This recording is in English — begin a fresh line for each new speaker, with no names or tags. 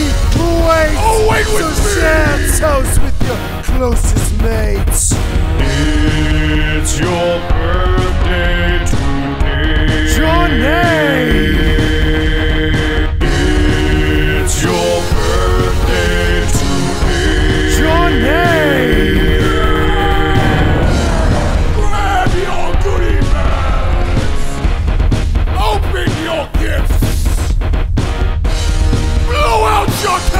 wait!
Oh, wait with
so
me!
share toast with your closest mates.
It's your birthday today.
JANAE!
It's your birthday today.
JANAE!
Grab your goodie bags. Open your gifts. Blow out your